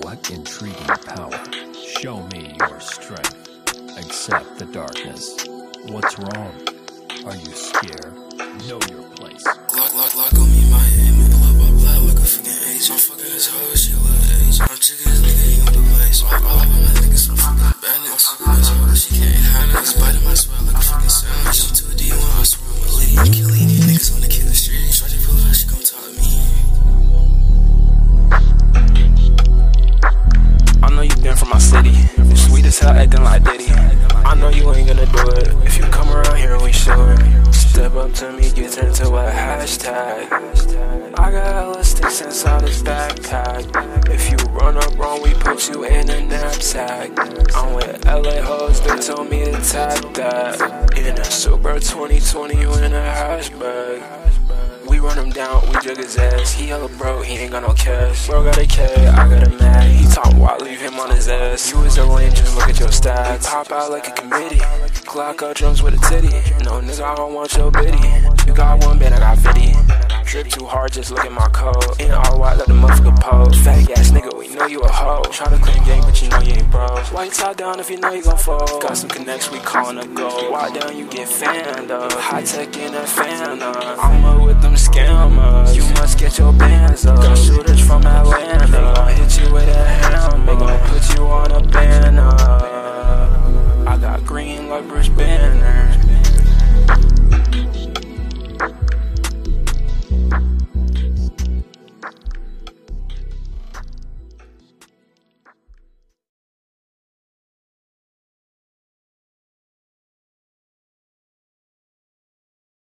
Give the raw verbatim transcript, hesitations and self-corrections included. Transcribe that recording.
What intriguing power? Show me your strength. Accept the darkness. What's wrong? Are you scared? Know your place. Lock, lock, lock on me, my aim. Make a love up loud like a fucking age. I'm fucking this hoe, she love age. I'm chicken is nigga, ain't on the place. All, all of my niggas, I'm fucking bad niggas. I'm fucking this hoe, she can't handle it. Spider my sweat like a fucking sandwich. I'm too D one, I swear I'm a lady. I'm killing these niggas on the killer street. Try to pull her, she gon' talk to me. I know you been from my city. Sweet as hell, acting like Diddy. I know you ain't gonna do it if you come around here and we should. Step up to me, get turned to a hashtag. I got hella sticks inside this backpack. If you run up wrong, we put you in a knapsack. I'm with L A hoes, they told me to tap that. In a Super twenty twenty, you in a hatchback. We run him down, we jug his ass. He hella broke, he ain't got no cash. Bro got a K, I got a Mac. He talk wild, leave him on his ass. You was a lane, just look at your stats. Pop out like a committee. Clock up drums with a titty. No nigga, I don't want your biddy. You got one band, I got fifty. Drip too hard, just look at my code. In all white, let the motherfucker pose. Fat ass nigga, we know you a hoe. Try to claim gang, but you know you ain't bro. White top down if you know you gon' fold. Got some connects, we callin' a go. Walk down, you get fanned up. High tech in a fan up. I'm up with them scammers. You must get your bands up. Got shoot